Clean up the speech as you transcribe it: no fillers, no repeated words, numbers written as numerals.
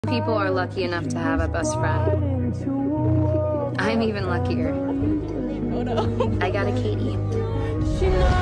People are lucky enough to have a best friend. I'm even luckier. Oh no. I got a Katie.